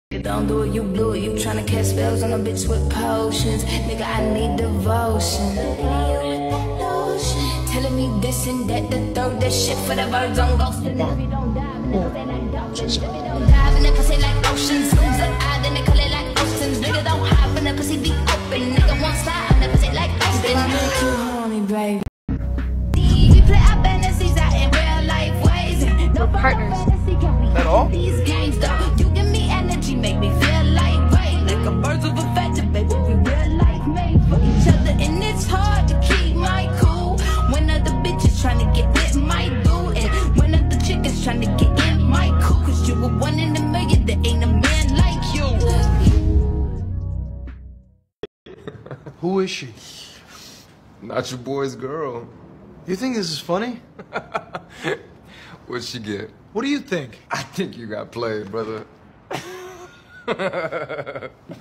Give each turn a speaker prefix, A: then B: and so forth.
A: Don't do it, you blew it. You tryna cast spells on a bitch with potions. Nigga, I need devotion. Telling me this and that, the third, that shit for the birds on ghost. And if you don't dive, nigga, they like dolphins. If you don't dive, and the pussy like oceans. Zooms up, eye, then they call it like oceans. Nigga, don't hide when the pussy be open. Nigga, won't slide, and the pussy like ocean. I make you horny, baby. We play our fantasies out in real life ways. No partners.
B: At all?
A: These games, though, you give me energy, make me feel like weight. Like a birds of a feather, baby, we real life made for each other. And it's hard to keep my cool when other bitches trying to get with my boo. And when other chickens trying to get in my cool. Cause you were one in a million, there ain't a man like you.
B: Who is she?
C: Not your boy's girl.
B: You think this is funny?
C: What'd she get?
B: What do you think?
C: I think you got played, brother.